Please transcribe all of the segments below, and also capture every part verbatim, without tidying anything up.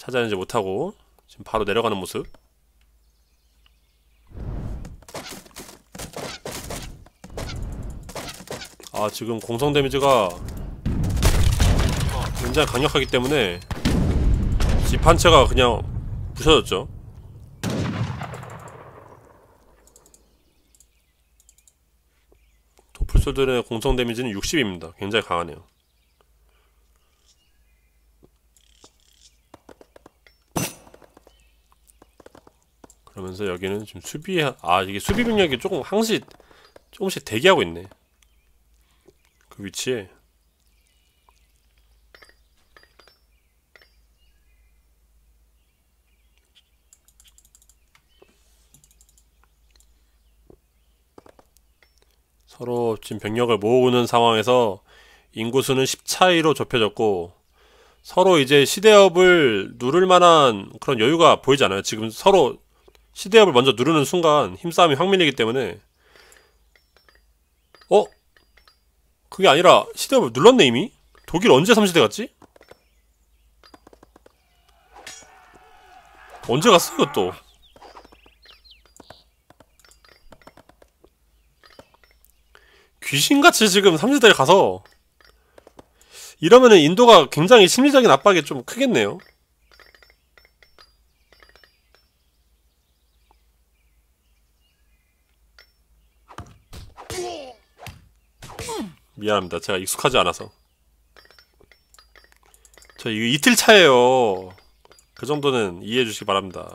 찾아내지 못하고 지금 바로 내려가는 모습. 아, 지금 공성 데미지가 굉장히 강력하기 때문에 집 한 채가 그냥 부셔졌죠. 도플솔들의 공성 데미지는 육십입니다. 굉장히 강하네요. 그러면서 여기는 지금 수비, 아, 이게 수비 병력이 조금 항시 조금씩 대기하고 있네. 그 위치에. 서로 지금 병력을 모으는 상황에서 인구수는 십 차이로 좁혀졌고, 서로 이제 시대업을 누를 만한 그런 여유가 보이지 않아요. 지금 서로 시대업을 먼저 누르는 순간 힘싸움이 확 밀리기 때문에. 어? 그게 아니라 시대업을 눌렀네 이미? 독일 언제 삼 시대 갔지? 언제 갔어 이것도? 귀신같이 지금 삼 시대에 가서 이러면은 인도가 굉장히 심리적인 압박이 좀 크겠네요. 미안합니다. 제가 익숙하지 않아서. 저 이거 이틀 차예요. 그 정도는 이해해 주시기 바랍니다.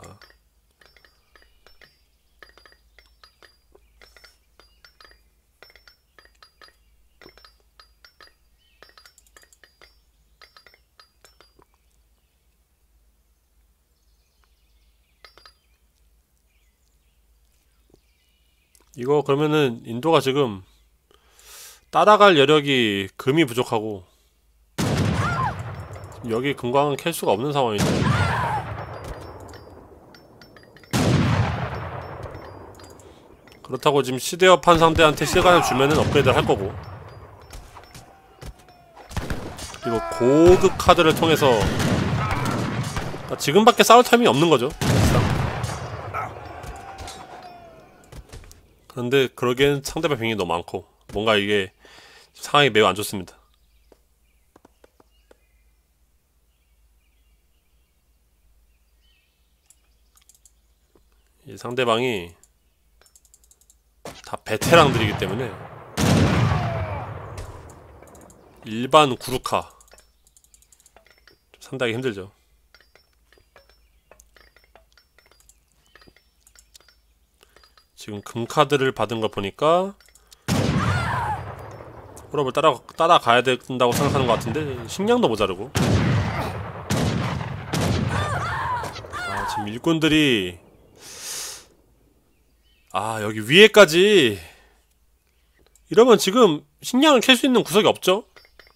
이거 그러면은 인도가 지금 따라갈 여력이 금이 부족하고 여기 금광은 캘 수가 없는 상황이죠. 그렇다고 지금 시대업한 상대한테 시간을 주면은 업그레이드를 할 거고, 그리고 고급 카드를 통해서 지금밖에 싸울 타이밍이 없는 거죠. 그런데 그러기엔 상대방 병력이 너무 많고 뭔가 이게 상황이 매우 안 좋습니다. 이 상대방이 다 베테랑들이기 때문에 일반 구루카 좀 상당히 힘들죠. 지금 금카드를 받은 거 보니까 홀업을 따라, 따라가야 된다고 생각하는 것 같은데 식량도 모자르고. 아, 지금 일꾼들이 아, 여기 위에까지 이러면 지금 식량을 캘 수 있는 구석이 없죠?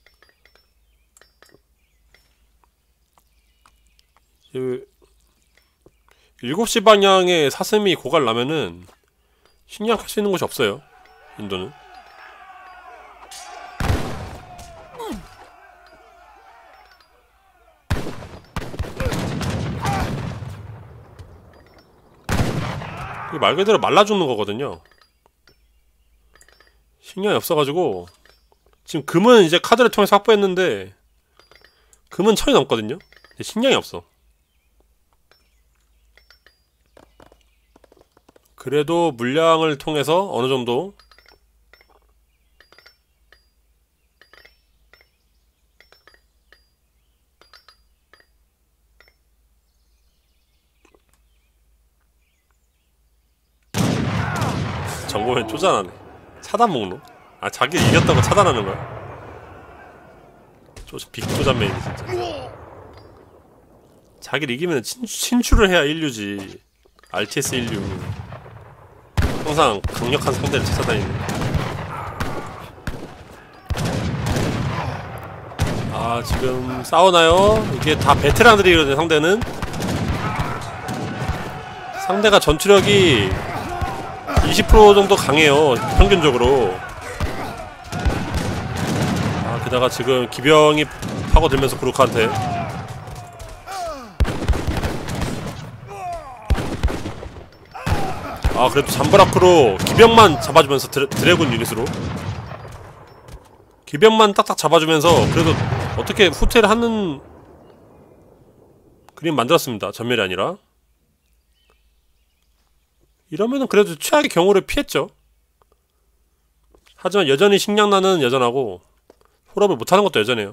일곱 시 방향에 사슴이 고갈 나면은 식량 캘 수 있는 곳이 없어요, 인도는. 이게 말 그대로 말라 죽는 거거든요. 식량이 없어가지고 지금 금은 이제 카드를 통해서 확보했는데 금은 천이 넘거든요. 근데 식량이 없어. 그래도 물량을 통해서 어느 정도 정보면 쪼잔하네. 차단 목록? 아, 자기를 이겼다고 차단하는 거야? 쪼, 빅쪼잔맨이네 진짜. 자기를 이기면 친, 친출을 해야 인류지. 알티에스 인류. 항상 강력한 상대를 찾아다니는. 아, 지금 싸우나요? 이게 다 베테랑들이거든요, 상대는. 상대가 전투력이 이십 퍼센트 정도 강해요, 평균적으로. 아, 게다가 지금 기병이 파고들면서 구루카한테 아 그래도 잠브라크로 기병만 잡아주면서 드래, 드래곤 유닛으로 기병만 딱딱 잡아주면서 그래도 어떻게 후퇴를 하는 그림 만들었습니다. 전멸이 아니라. 이러면은 그래도 최악의 경우를 피했죠. 하지만 여전히 식량난은 여전하고 홀업을 못하는 것도 여전해요.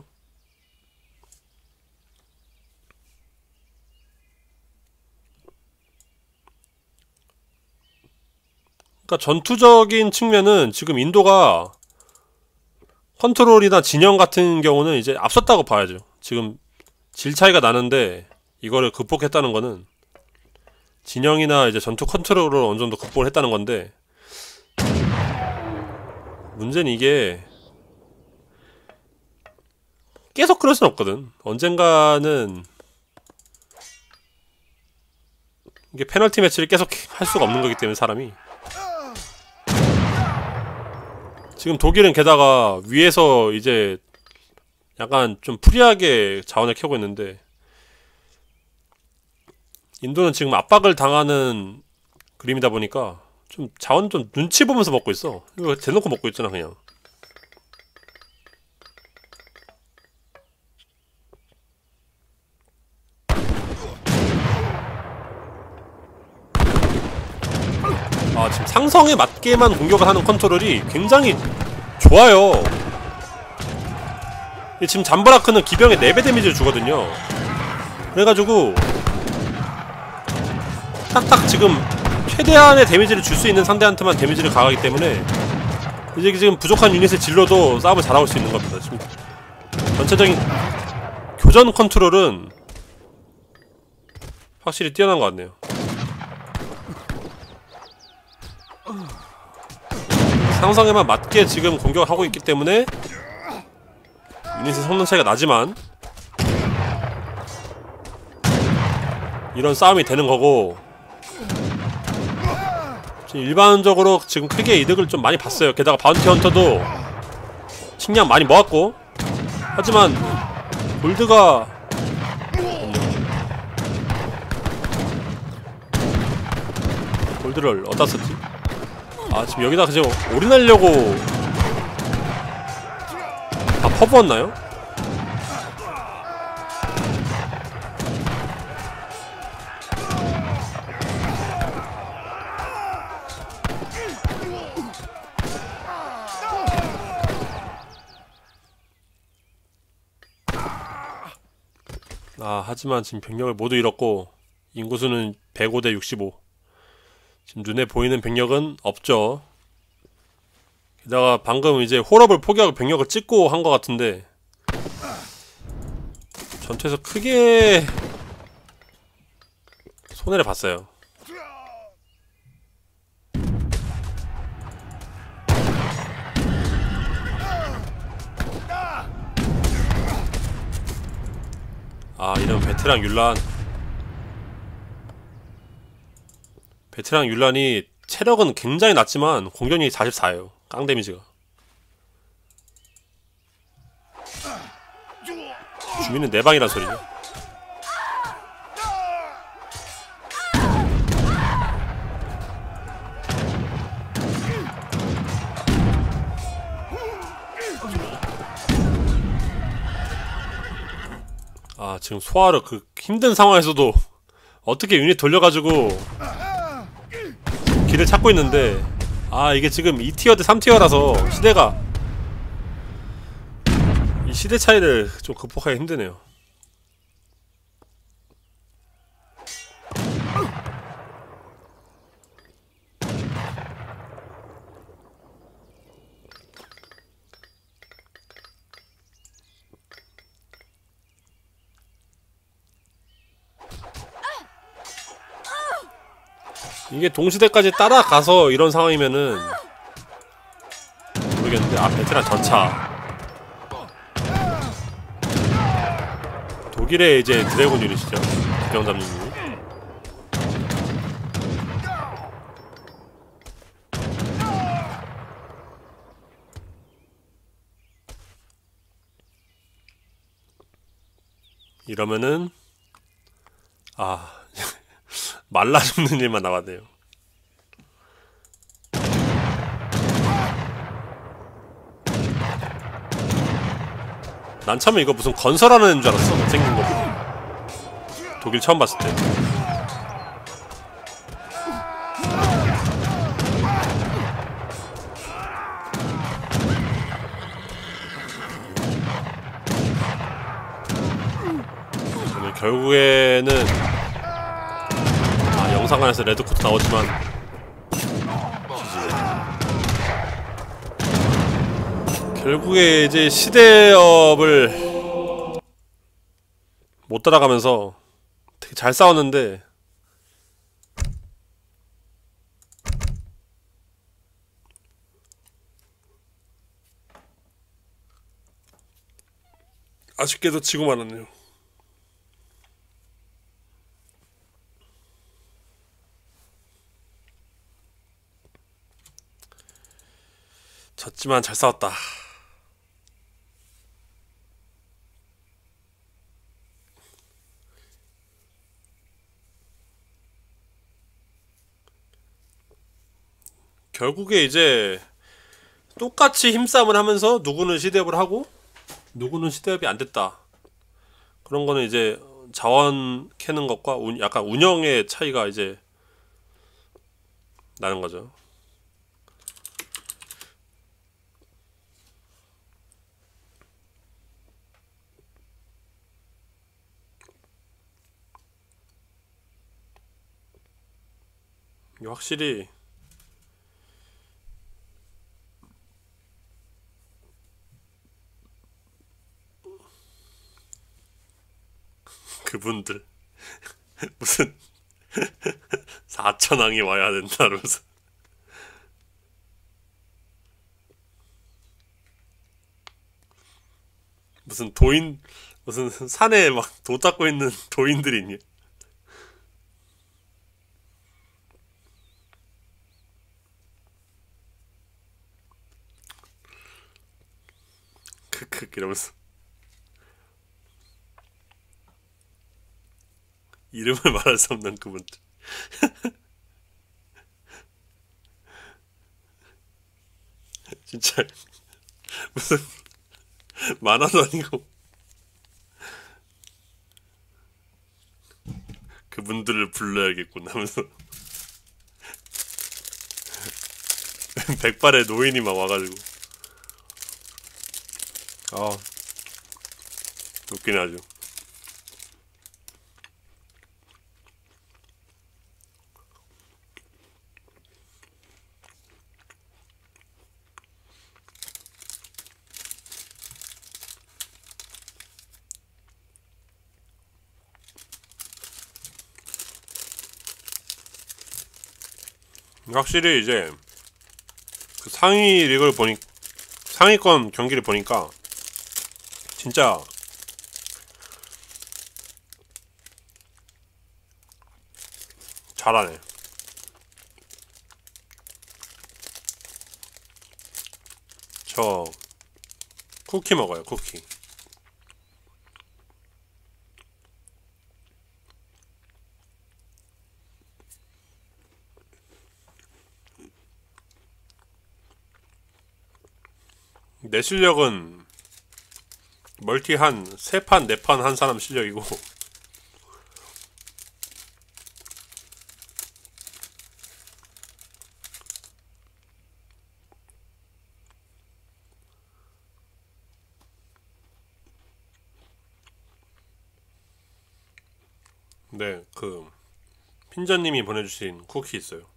그러니까 전투적인 측면은 지금 인도가 컨트롤이나 진영 같은 경우는 이제 앞섰다고 봐야죠. 지금 질 차이가 나는데 이거를 극복했다는 거는 진영이나 이제 전투 컨트롤을 어느 정도 극복을 했다는 건데, 문제는 이게 계속 그럴 순 없거든. 언젠가는 이게 페널티 매치를 계속 할 수가 없는 거기 때문에 사람이. 지금 독일은 게다가 위에서 이제 약간 좀 프리하게 자원을 켜고 있는데, 인도는 지금 압박을 당하는 그림이다 보니까 좀 자원 좀 눈치 보면서 먹고 있어. 이거 대놓고 먹고 있잖아 그냥. 아 지금 상성에 맞게만 공격을 하는 컨트롤이 굉장히 좋아요. 지금 잠브라크는 기병에 네 배 데미지를 주거든요. 그래가지고 딱딱 지금 최대한의 데미지를 줄 수 있는 상대한테만 데미지를 가하기 때문에 이제 지금 부족한 유닛을 질러도 싸움을 잘하고 수 있는 겁니다. 지금 전체적인 교전 컨트롤은 확실히 뛰어난 것 같네요. 상성에만 맞게 지금 공격을 하고 있기 때문에 유닛의 성능 차이가 나지만 이런 싸움이 되는 거고, 일반적으로 지금 크게 이득을 좀 많이 봤어요. 게다가 바운티 헌터도 식량 많이 모았고, 하지만 골드가 골드를 어디다 썼지? 아 지금 여기다가 지금 올인하려고 다 퍼부었나요? 아 하지만 지금 병력을 모두 잃었고 인구수는 백오 대 육십오. 지금 눈에 보이는 병력은 없죠. 게다가 방금 이제 홀업을 포기하고 병력을 찍고 한 것 같은데 전투에서 크게 손해를 봤어요. 아 이런 베테랑 율란 베테랑 율란이 체력은 굉장히 낮지만 공격력이 사십사예요 깡 데미지가. 주민은 네 방이란 소리죠. 아 지금 소화를 그 힘든 상황에서도 어떻게 유닛 돌려가지고 길을 찾고 있는데, 아 이게 지금 이 티어 대 삼 티어라서 시대가 이 시대 차이를 좀 극복하기 힘드네요. 이게 동시대까지 따라가서 이런 상황이면은 모르겠는데. 아 베테랑 전차 독일의 이제 드래곤 유닛이죠. 기병 잡는 유닛. 이러면은 아 말라 죽는 일만 남았네요. 난 처음에 이거 무슨 건설하는 애인 줄 알았어. 생긴 거 독일 처음 봤을 때. 결국에는 아, 영상관에서 레드코트 나오지만 결국에 이제 시대업을 못 따라가면서 되게 잘 싸웠는데 아쉽게도 지고 말았네요. 졌지만 잘 싸웠다. 결국에 이제 똑같이 힘싸움을 하면서 누구는 시대업을 하고 누구는 시대업이 안 됐다. 그런 거는 이제 자원 캐는 것과 운, 약간 운영의 차이가 이제 나는 거죠. 확실히 그분들 무슨 사천왕이 와야 된다 그러면서 무슨 도인 무슨 산에 막 도 닦고 있는 도인들이 있니? 크크 이러면서 이름을 말할 수 없는 그분들. 진짜 무슨 만화도 아니고 그분들을 불러야겠군 하면서 백발의 노인이 막 와가지고 아 웃기네 아주. 확실히 이제 그 상위 리그를 보니 상위권 경기를 보니까 진짜 잘하네. 저 쿠키 먹어요. 쿠키. 내 실력은 멀티 한 세 판, 네 판 한 사람 실력이고 네, 그 핀저님이 보내주신 쿠키 있어요.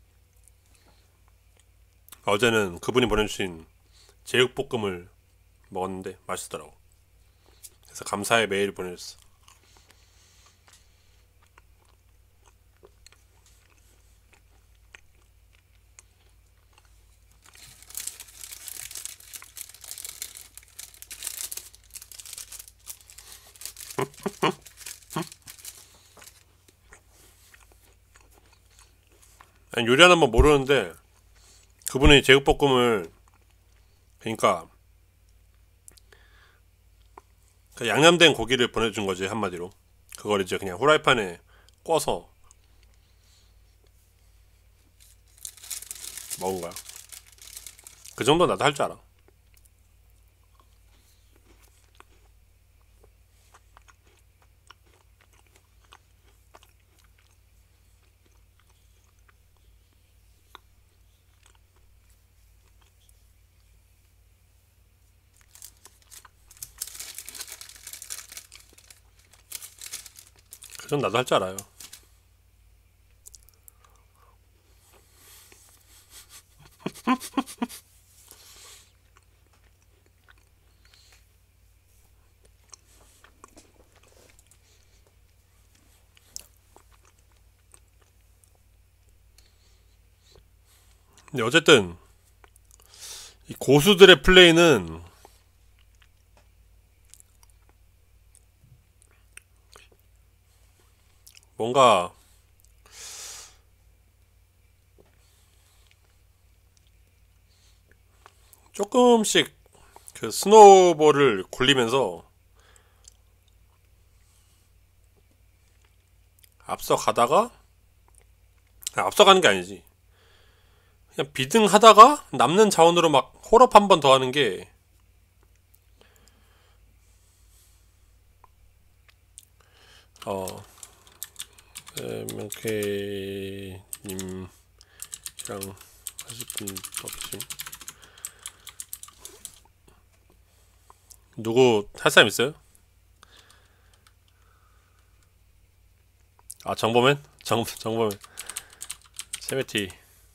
어제는 그분이 보내주신 제육볶음을 먹었는데 맛있더라고. 그래서 감사의 메일을 보내줬어. 아니, 요리하는 법 모르는데 그분이 제육볶음을 그러니까 그 양념된 고기를 보내준 거지 한마디로. 그걸 이제 그냥 후라이팬에 꺼서 먹은 거야. 그 정도 나도 할 줄 알아. 그전 나도 할 줄 알아요. 근데 어쨌든 이 고수들의 플레이는 뭔가 조금씩 그 스노우볼을 굴리면서 앞서가다가 아, 앞서가는 게 아니지. 그냥 비등하다가 남는 자원으로 막 홀업 한 번 더 하는 게 어, 엠케이님이랑 하실 분 없지? 누구 할 사람 있어요? 아 정보맨? 정, 정보맨 세메티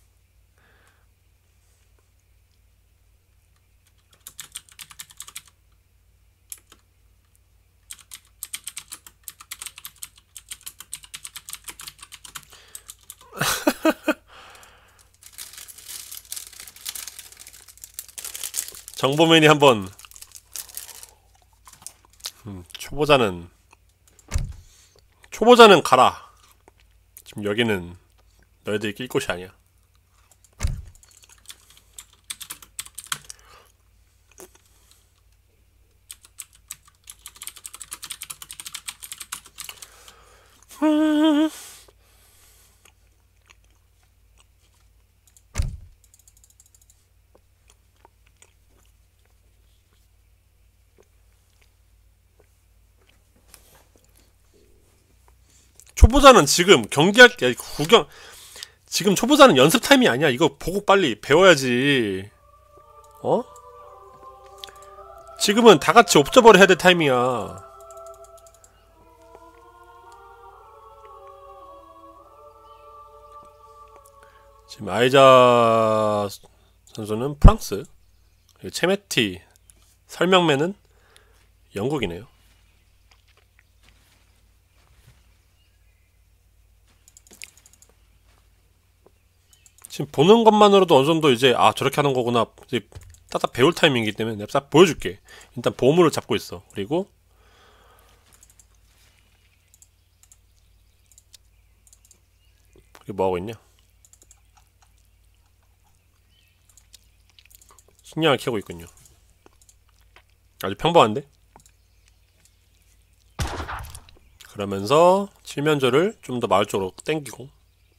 정보맨이 한번 음, 초보자는 초보자는 가라. 지금 여기는 너희들이 낄 곳이 아니야. 초보자는 지금 경기할 게 구경 지금 초보자는 연습 타임이 아니야. 이거 보고 빨리 배워야지. 어? 지금은 다 같이 옵저버를 해야 될 타임이야. 지금 아이자 선수는 프랑스, 체메티 설명맨은 영국이네요. 지금 보는 것만으로도 어느 정도 이제 아 저렇게 하는 거구나 이제 딱딱 배울 타이밍이기 때문에 내가 딱 보여줄게. 일단 보물을 잡고 있어. 그리고 이게 뭐 하고 있냐? 식량을 캐고 있군요. 아주 평범한데? 그러면서 칠면조를 좀 더 마을 쪽으로 땡기고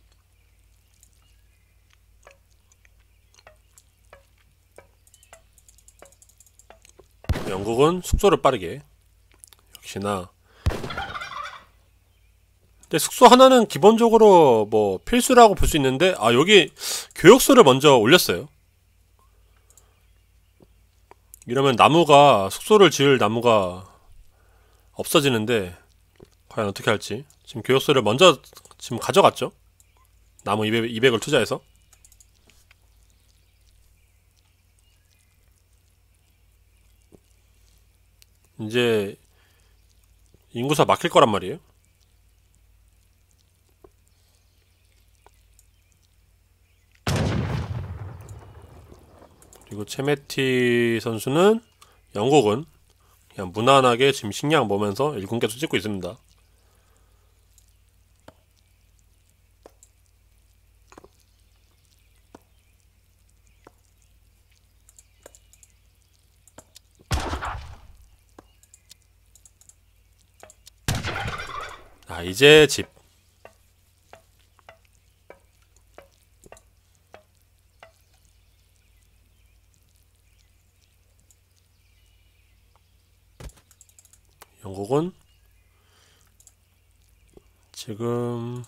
영국은 숙소를 빠르게 역시나 근데 숙소 하나는 기본적으로 뭐 필수라고 볼 수 있는데 아 여기 교역소를 먼저 올렸어요. 이러면 나무가 숙소를 지을 나무가 없어지는데 과연 어떻게 할지. 지금 교역소를 먼저 지금 가져갔죠. 나무 이백, 이백을 투자해서 이제 인구사 막힐 거란 말이에요. 그리고 체메티 선수는 영국은 그냥 무난하게 지금 식량 보면서 일군 계속 찍고 있습니다. 아 이제 집 영국은 지금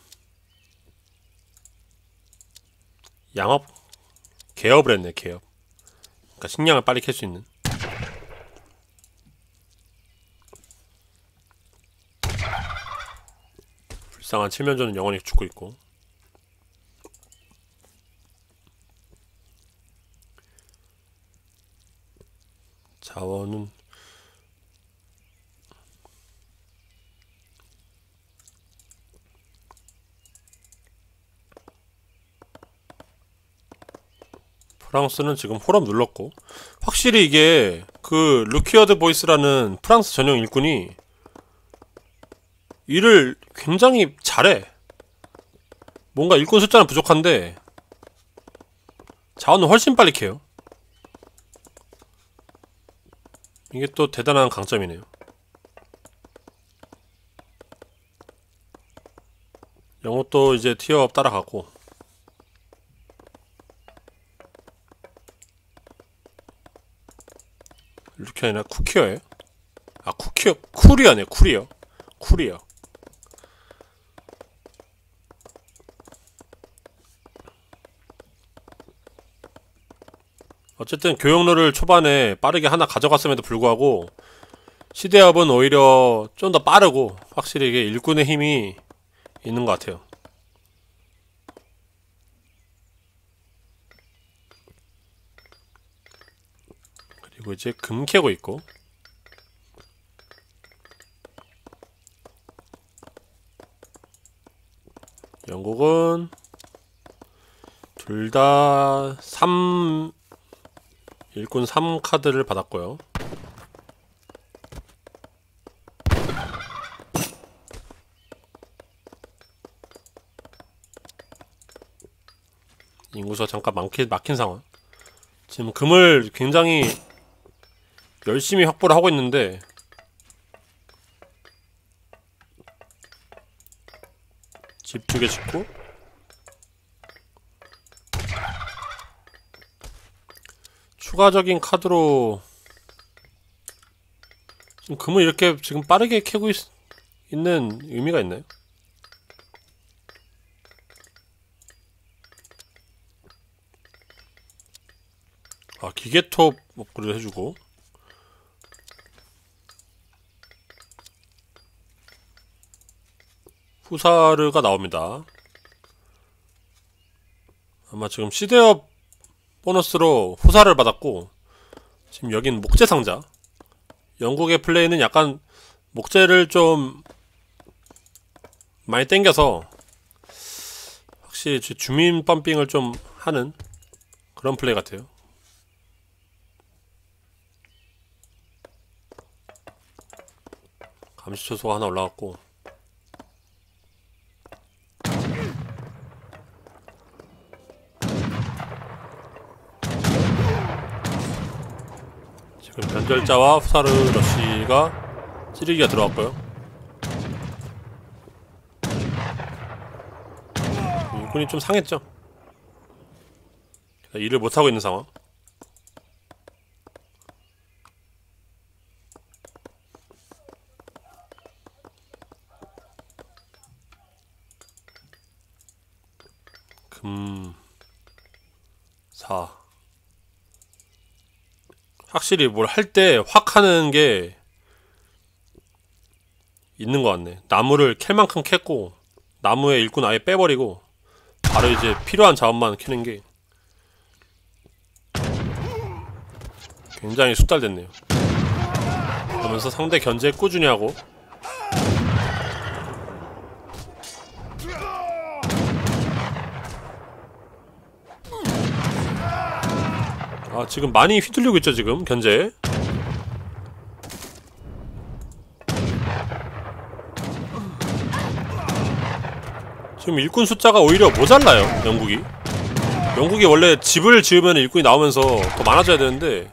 양업 개업을 했네. 개업. 그러니까 식량을 빨리 캘 수 있는. 불쌍한 칠면조는 영원히 죽고 있고. 자원은 프랑스는 지금 홀업 눌렀고, 확실히 이게 그 루키어드 보이스라는 프랑스 전용 일꾼이 일을 굉장히 잘해. 뭔가 일꾼 숫자는 부족한데 자원은 훨씬 빨리 캐요. 이게 또 대단한 강점이네요. 영어도 이제 티어업 따라가고, 이렇게 아니라 쿠키어예요? 아, 쿠키어, 쿠리어네, 쿠리어. 쿠리어. 어쨌든 교역로를 초반에 빠르게 하나 가져갔음에도 불구하고 시대업은 오히려 좀 더 빠르고, 확실히 이게 일꾼의 힘이 있는 것 같아요. 그리고 이제 금 캐고 있고, 영국은 둘 다 삼 일꾼 삼 카드를 받았고요. 인구수가 잠깐 막힌, 막힌 상황. 지금 금을 굉장히 열심히 확보를 하고 있는데 집 두 개 짓고, 추가적인 카드로 지금 금을 이렇게 지금 빠르게 캐고 있, 있는 의미가 있나요? 아, 기계톱 업그레이드 해주고, 후사르가 나옵니다. 아마 지금 시대업 보너스로 후사를 받았고, 지금 여긴 목재 상자. 영국의 플레이는 약간 목재를 좀 많이 땡겨서 확실히 주민 펌핑을 좀 하는 그런 플레이 같아요. 감시 초소가 하나 올라갔고, 지금 변절자와 후사르 러쉬가 찌르기가 들어왔고요. 일꾼이 좀 상했죠. 일을 못하고 있는 상황. 금 사. 확실히 뭘 할 때 확 하는 게 있는 것 같네. 나무를 캘 만큼 캤고, 나무에 일꾼 아예 빼버리고 바로 이제 필요한 자원만 캐는 게 굉장히 숙달됐네요. 그러면서 상대 견제 꾸준히 하고, 아, 지금 많이 휘둘리고 있죠, 지금 견제. 지금 일꾼 숫자가 오히려 모자라요, 영국이. 영국이 원래 집을 지으면 일꾼이 나오면서 더 많아져야 되는데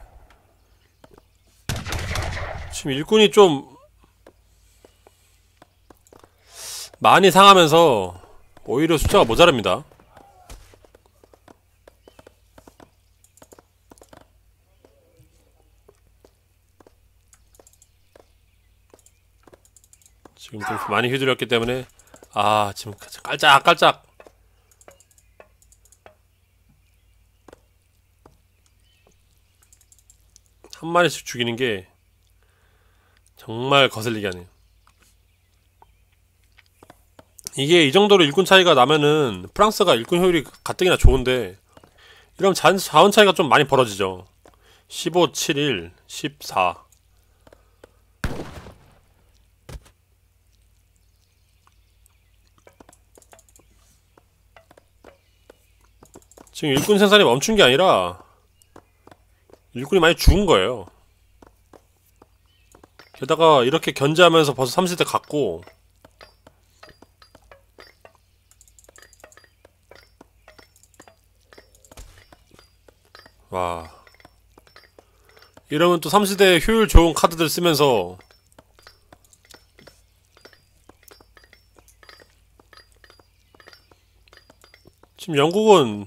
지금 일꾼이 좀 많이 상하면서 오히려 숫자가 모자랍니다. 지금 좀 많이 휘둘렸기 때문에, 아, 지금 깔짝깔짝 한 마리씩 죽이는 게 정말 거슬리게 하네요. 이게 이 정도로 일꾼 차이가 나면은 프랑스가 일꾼 효율이 가뜩이나 좋은데 이러면 자, 자원 차이가 좀 많이 벌어지죠. 십오, 칠일, 십사. 지금 일꾼 생산이 멈춘 게 아니라 일꾼이 많이 죽은 거예요. 게다가 이렇게 견제하면서 벌써 삼 세대 갔고, 와, 이러면 또 삼 세대 효율 좋은 카드들 쓰면서 지금 영국은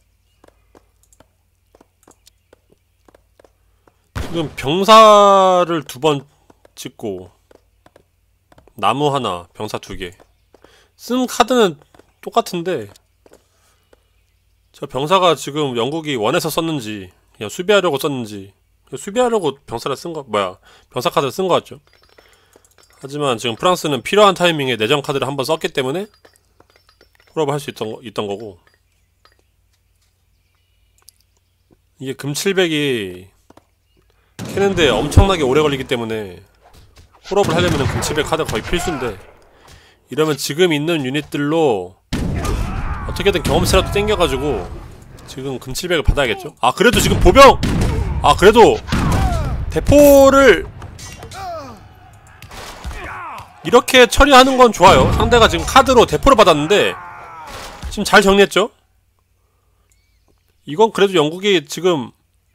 지금 병사를 두 번 찍고 나무 하나, 병사 두 개. 쓴 카드는 똑같은데 저 병사가 지금 영국이 원해서 썼는지 그냥 수비하려고 썼는지, 수비하려고 병사를 쓴 거, 뭐야, 병사 카드를 쓴 거 같죠. 하지만 지금 프랑스는 필요한 타이밍에 내전 카드를 한번 썼기 때문에 홀업을 할 수 있던, 거, 있던 거고, 이게 금 칠백이 캐는데 엄청나게 오래 걸리기 때문에 홀업을 하려면 금 칠백 카드가 거의 필수인데, 이러면 지금 있는 유닛들로 어떻게든 경험치라도 땡겨가지고 지금 금 칠백을 받아야겠죠? 아, 그래도 지금 보병! 아, 그래도 대포를 이렇게 처리하는 건 좋아요. 상대가 지금 카드로 대포를 받았는데 지금 잘 정리했죠? 이건 그래도 영국이 지금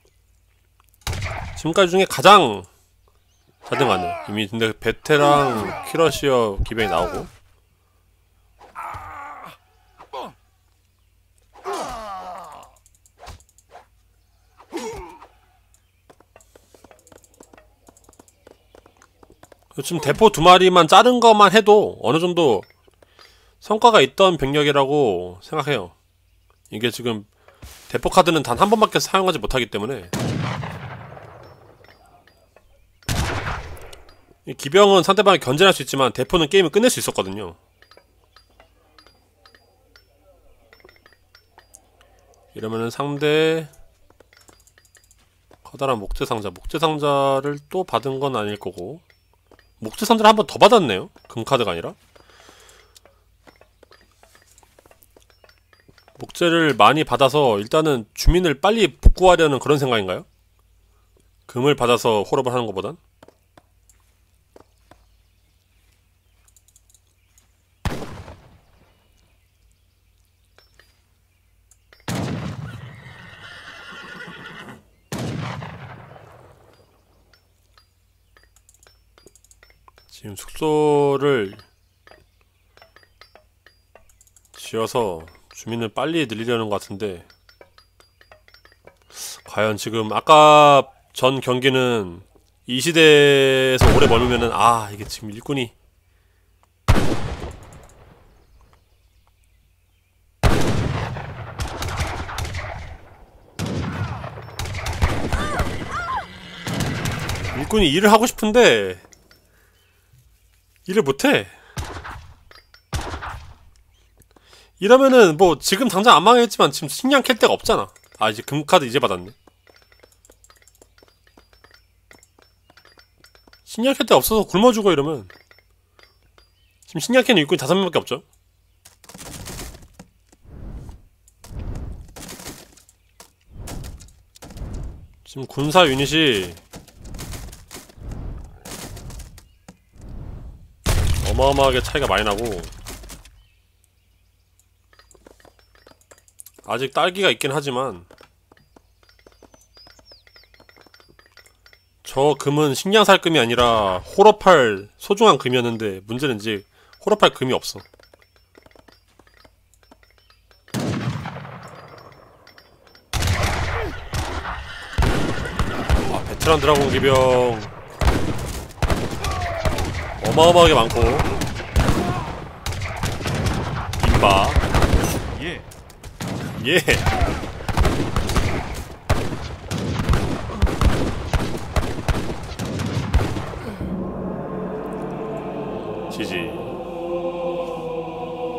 지금까지 중에 가장 자등하네. 이미 근데 베테랑 키러시어 기병이 나오고, 지금 대포 두 마리만 자른 것만 해도 어느 정도 성과가 있던 병력이라고 생각해요. 이게 지금 대포 카드는 단 한 번밖에 사용하지 못하기 때문에, 이 기병은 상대방을 견제할 수 있지만 대포는 게임을 끝낼 수 있었거든요. 이러면은 상대 커다란 목재상자, 목재상자를 또 받은 건 아닐 거고, 목재상자를 한 번 더 받았네요. 금카드가 아니라. 목재를 많이 받아서 일단은 주민을 빨리 복구하려는 그런 생각인가요? 금을 받아서 홀업을 하는 것보단? 지금 숙소를 지어서 주민을 빨리 늘리려는 것 같은데, 과연 지금 아까 전 경기는 이 시대에서 오래 머물면은, 아, 이게 지금 일꾼이 일꾼이 일을 하고 싶은데 일을 못해. 이러면은 뭐 지금 당장 안 망했지만 지금 식량 캘 데가 없잖아. 아, 이제 금카드 이제 받았네. 식량 캘 데 없어서 굶어 죽어. 이러면 지금 식량 캐는 일꾼이 다섯 명밖에 없죠. 지금 군사 유닛이 어마어마하게 차이가 많이 나고, 아직 딸기가 있긴 하지만 저 금은 식량 살 금이 아니라 홀업할 소중한 금이었는데, 문제는 이제 홀업할 금이 없어. 아, 베테랑 드라곤 기병 어마어마하게 많고, 임바, 예. 예. 지지.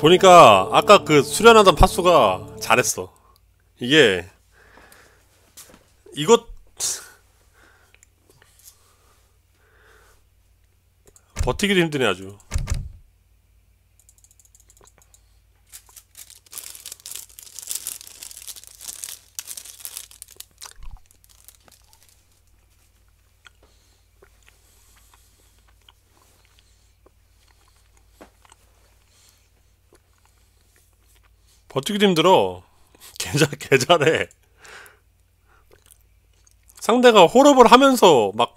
보니까 아까 그 수련하던 파수가 잘했어. 이게 이것 버티기도 힘드네 아주. 버티기도 힘들어. 개잘 개잘해. 상대가 홀업을 하면서 막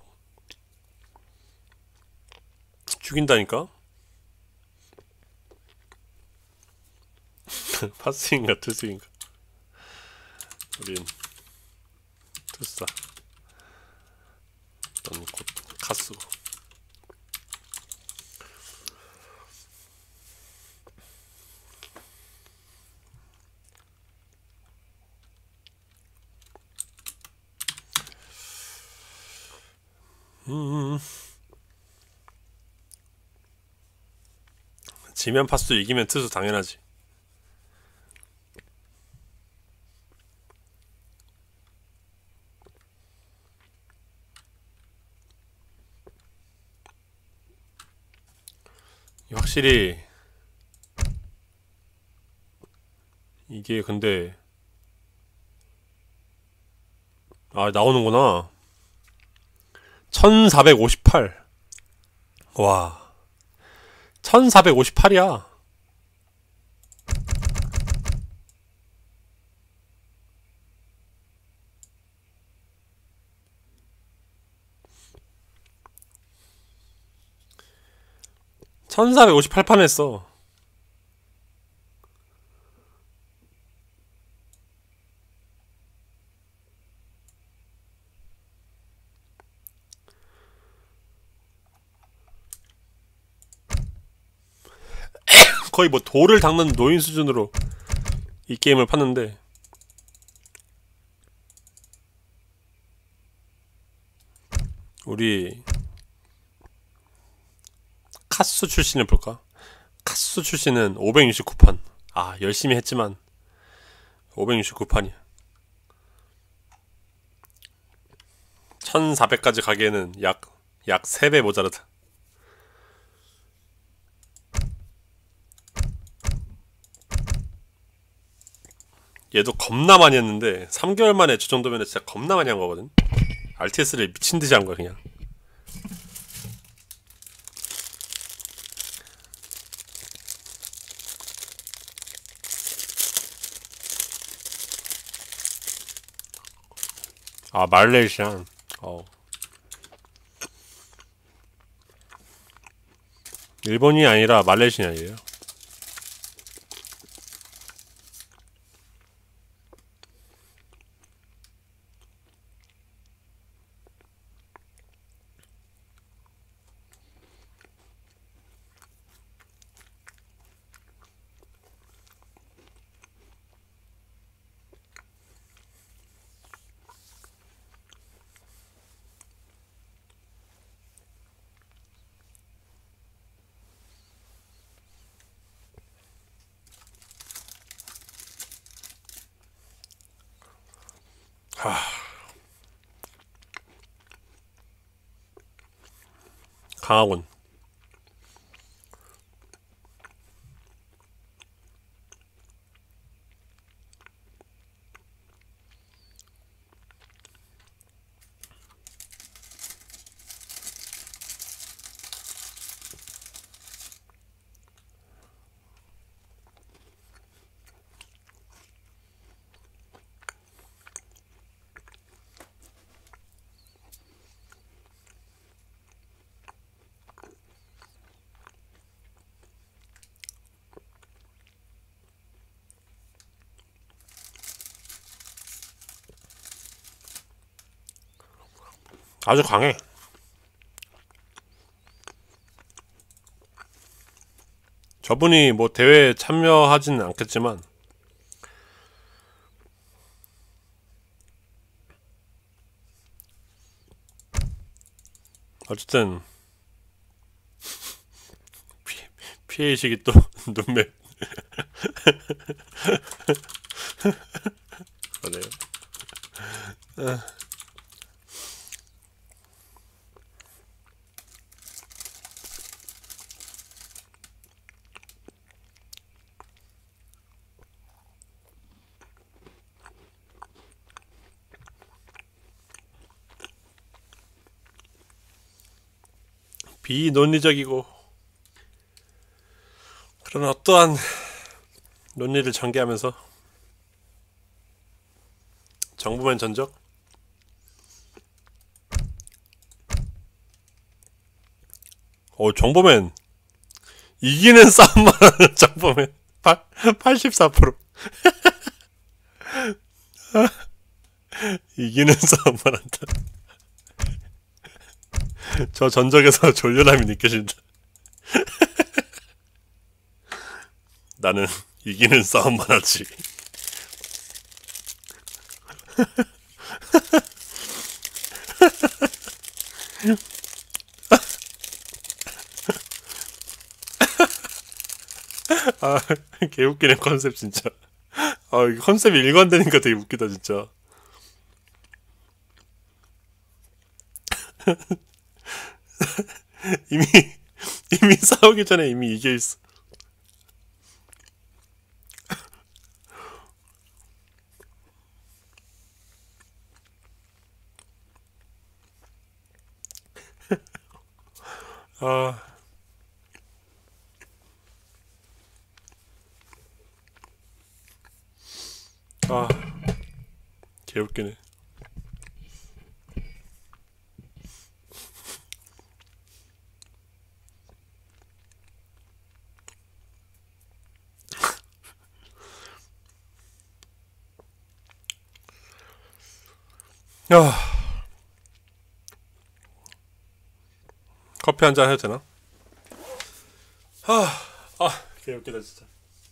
죽인다니까. 파스인가 투스인가. 우린 투스다. 넌 곧 카스고. 음. 지면 파스 이기면 투수 당연하지. 확실히 이게 근데 아 나오는구나. 천사백오십팔. 와 천사백오십팔이야. 천사백오십팔 판 했어. 거의 뭐 돌을 닦는 노인 수준으로 이 게임을 팠는데 우리 카스 출신을 볼까? 카스 출신은 오백육십구 판. 아 열심히 했지만 오백육십구 판이야. 천사백까지 가기에는 약 약 세 배 모자르다. 얘도 겁나 많이 했는데 삼 개월 만에 저 정도면 진짜 겁나 많이 한 거거든. 알티에스를 미친 듯이 한 거야 그냥. 아 말레이시안. 어. 일본이 아니라 말레이시안이에요. 하... 강하군. 아주 강해. 저분이 뭐 대회에 참여하지는 않겠지만 어쨌든 피해의식이 또 눈매 그래요. 비논리적이고 그런 어떠한 논리를 전개하면서 정부면 전적? 어, 정보면 이기는 싸움만 하는 정보면 팔십사 퍼센트 이기는 싸움만 한다. 저 전적에서 졸렬함이 느껴진다. 나는 이기는 싸움만 하지. 아, 개웃기네 컨셉 진짜. 아, 이 컨셉이 일관되니까 되게 웃기다 진짜. 이미 이미 싸우기 전에 이미 이겨 있어. 아, 아, 개웃기네. 아, 커피 한 잔 해도 되나? 아, 아, 개웃기다 진짜.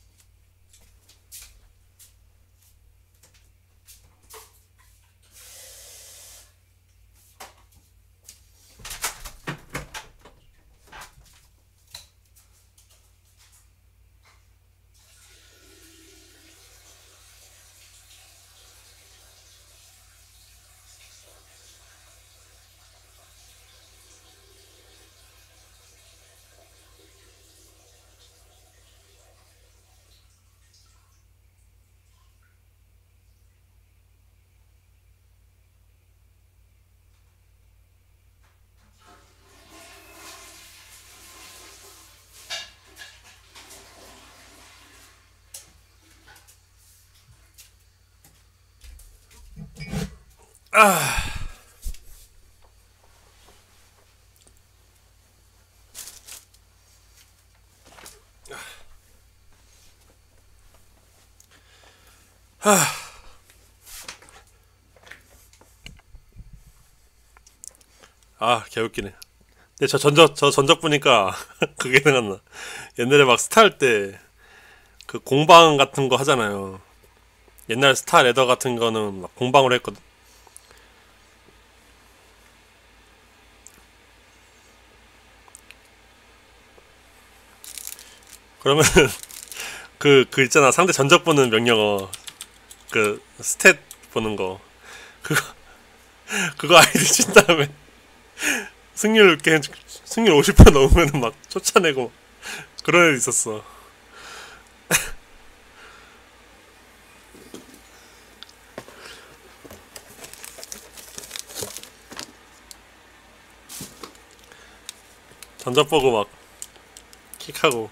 아, 개웃기네. 근데 저 전적 저 전적 보니까 그게 생각나. 옛날에 막 스타 할 때 그 공방 같은 거 하잖아요. 옛날 스타 레더 같은 거는 막 공방으로 했거든. 그러면 그 그 있잖아, 상대 전적 보는 명령어, 그 스탯 보는 거, 그거 그거 아이디 친 다음에 승률 이렇게 승률 오십 퍼센트 넘으면 막 쫓아내고 그런 애 있었어. 전적 보고 막 킥하고.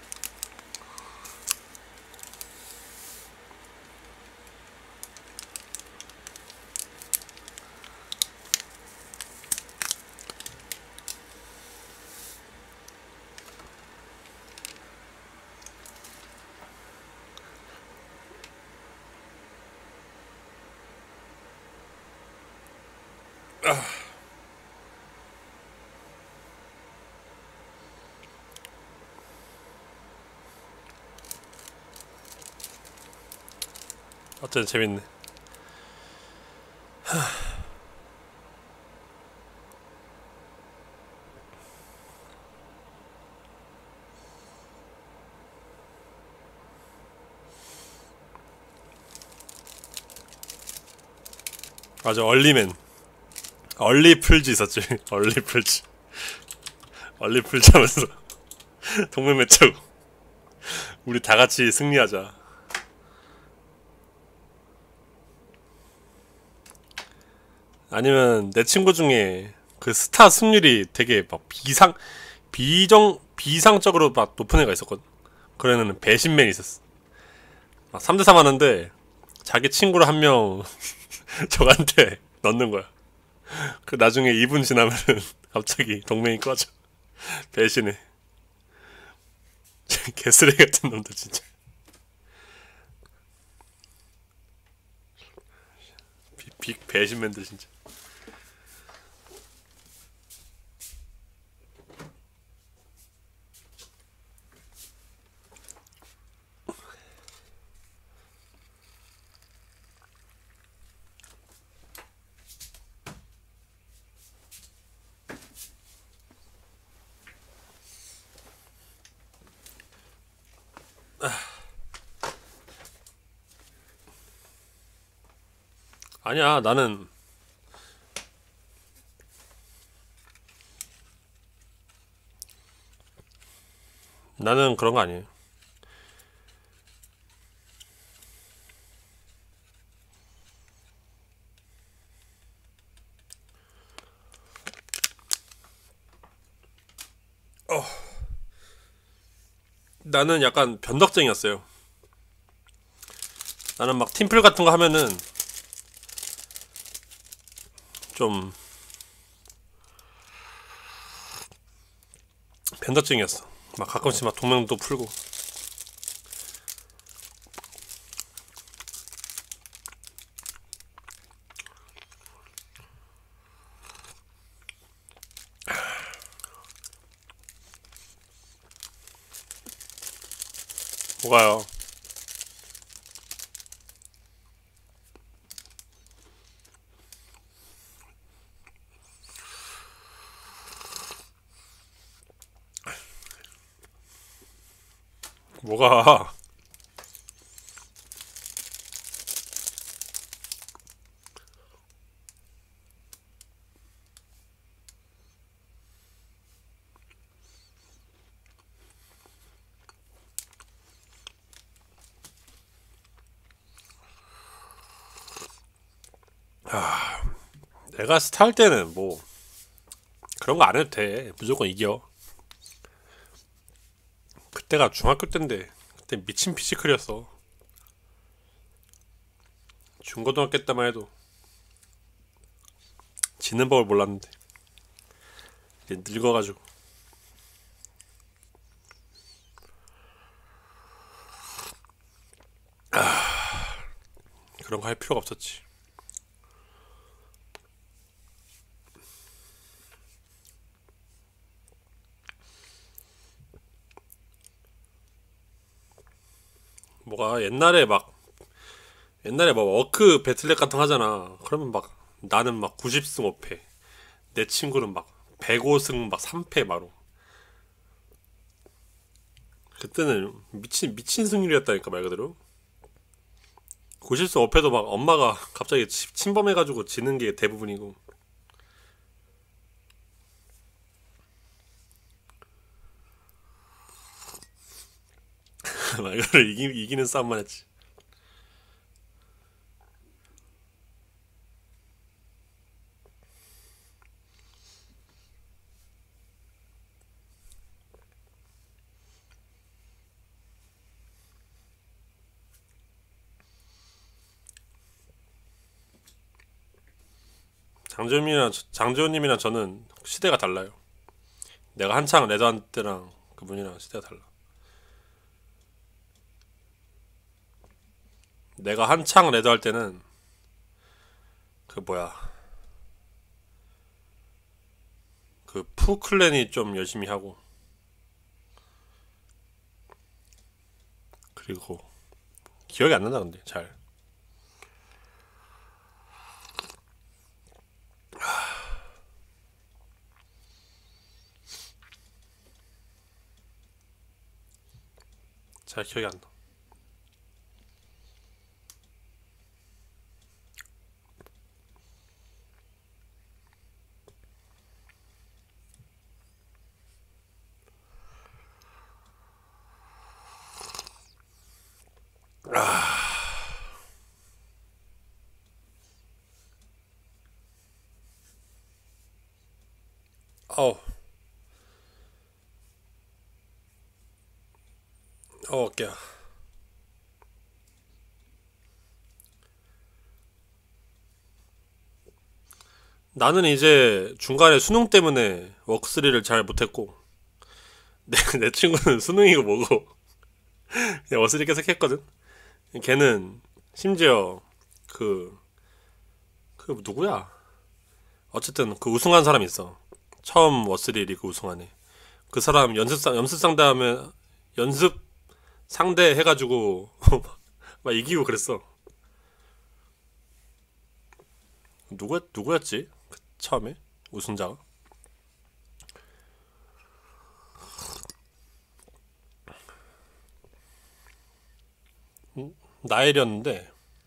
어쨌든 재밌네. 맞아, 얼리맨. 얼리 풀지 있었지. 얼리 풀지. 얼리 풀지 하면서 동맹 맺자고. 우리 다 같이 승리하자. 아니면 내 친구 중에 그 스타 승률이 되게 막 비상 비정 비상적으로 막 높은 애가 있었거든. 그런 애는 배신맨이 있었어. 막 삼 대 삼 하는데 자기 친구를 한 명 저한테 넣는 거야. 그 나중에 이 분 지나면은 갑자기 동맹이 꺼져. 배신해. 개쓰레기 같은 놈들 진짜. 빅, 빅 배신맨들 진짜. 아니야, 나는 나는 그런 거 아니에요. 어, 나는 약간 변덕쟁이였어요. 나는 막 팀플 같은 거 하면은 좀 변덕쟁이였어. 막 가끔씩 막 동맹도 풀고. 뭐가요? 뭐가? 내가 스타 할 때는 뭐 그런 거 안 해도 돼. 무조건 이겨. 그때가 중학교 때인데 그때 미친 피지컬이었어. 중고등학교 때만 해도 지는 법을 몰랐는데 이제 늙어가지고. 그런 거 할 필요가 없었지. 뭐가 옛날에 막 옛날에 막 워크 배틀넷 같은 거 하잖아. 그러면 막 나는 막 구십 승 오 패, 내 친구는 막 백오 승 막 삼 패 바로. 그때는 미친 미친 승률이었다니까 말 그대로. 구십 승 오 패도 막 엄마가 갑자기 치- 침범해가지고 지는 게 대부분이고. 말 그대로 이기, 이기는 싸움만 했지. 장조님이랑 장조님이랑 저는 시대가 달라요. 내가 한창 레전 때랑 그분이랑 시대가 달라. 내가 한창 레드 할 때는 그 뭐야 그 푸클랜이 좀 열심히 하고, 그리고 기억이 안 난다 근데 잘. 잘 기억이 안 나. 어우, 어, 어깨야. 나는 이제 중간에 수능 때문에 워크쓰리를 잘 못했고, 내, 내 친구는 수능이고 뭐고, 그냥 워쓰리 계속 했거든? 걔는 심지어 그, 그 누구야? 어쨌든 그 우승한 사람이 있어. 처음 워쓰리 리그 우승한 애. 그 사람 연습상, 연습 상대하면, 연습 상대 해가지고, 막 이기고 그랬어. 누구, 누구였지? 그 처음에? 우승자가? 나엘이었는데,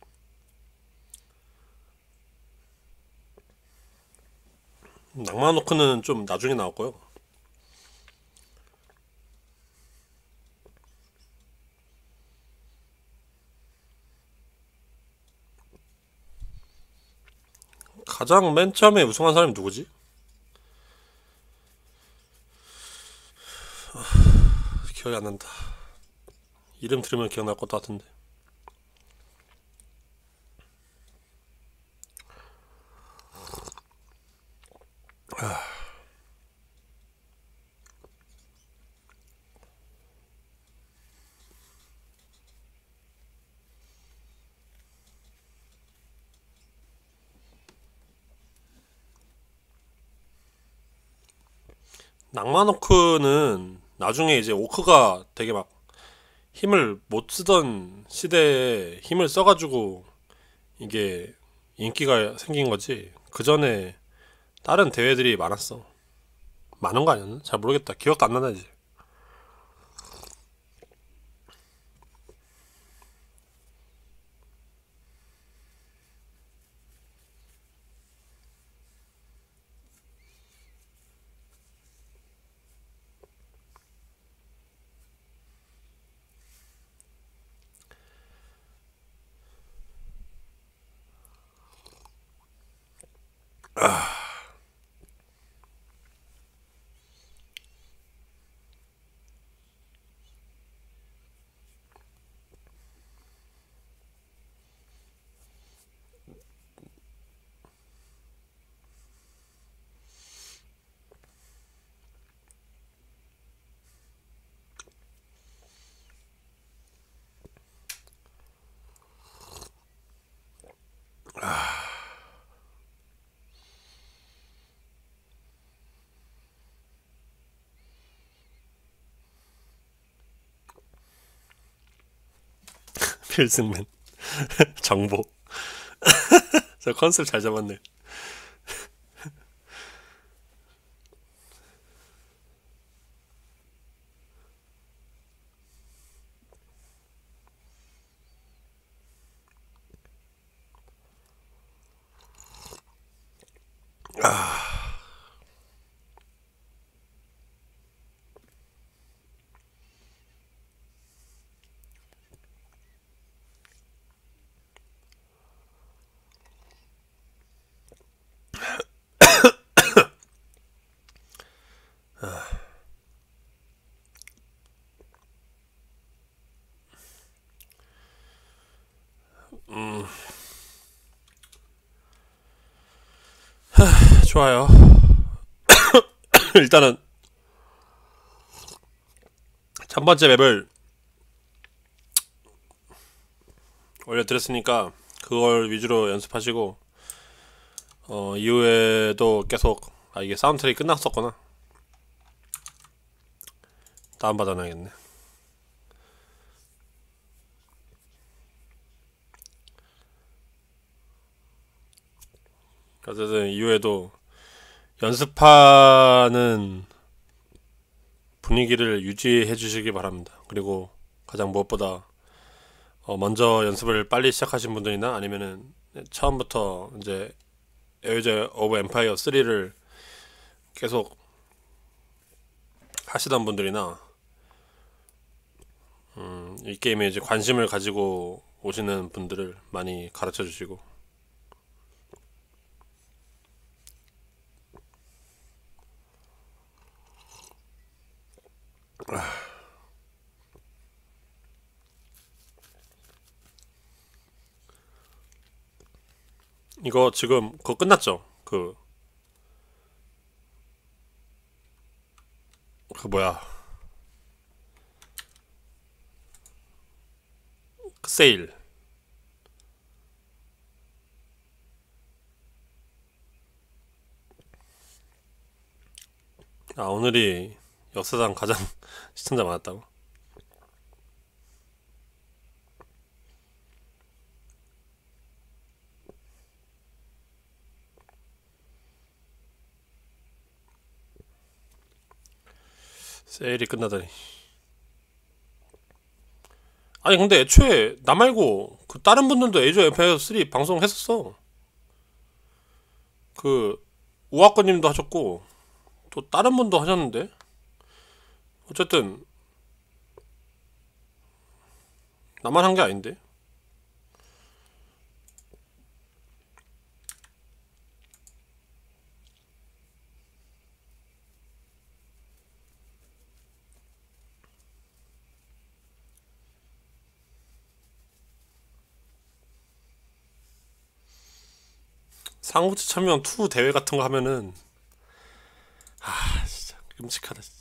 낭만노크는 좀 나중에 나왔고요. 가장 맨 처음에 우승한 사람이 누구지? 기억이 안 난다. 이름 들으면 기억날 것 같은데. 낭만호크는 나중에 이제 오크가 되게 막 힘을 못 쓰던 시대에 힘을 써가지고 이게 인기가 생긴 거지. 그 전에 다른 대회들이 많았어. 많은 거 아니었나? 잘 모르겠다. 기억도 안 나네 이제. 필승맨 정보. 저 컨셉 잘 잡았네. 좋아요. 일단은 첫 번째 맵을 올려드렸으니까 그걸 위주로 연습하시고, 어 이후에도 계속, 아 이게 사운드 트랙이 끝났었구나. 다운받아놔야겠네. 어쨌든 이후에도 연습하는 분위기를 유지해 주시기 바랍니다. 그리고 가장 무엇보다 어 먼저 연습을 빨리 시작하신 분들이나 아니면은 처음부터 이제 에이즈 오브 엠파이어 쓰리를 계속 하시던 분들이나 음, 이 게임에 이제 관심을 가지고 오시는 분들을 많이 가르쳐 주시고, 이거 지금 그거 끝났죠? 그, 그 뭐야? 그 세일. 아, 오늘이 역사상 가장 시청자 많았다고? 세일이 끝나다니. 아니 근데 애초에 나 말고 그 다른 분들도 에이즈 오브 엠파이어 쓰리 방송했었어. 그 우아꺼님도 하셨고 또 다른 분도 하셨는데 어쨌든 나만 한 게 아닌데. 삼국지 참여형 투 대회 같은 거 하면은 아 진짜 끔찍하다 진짜.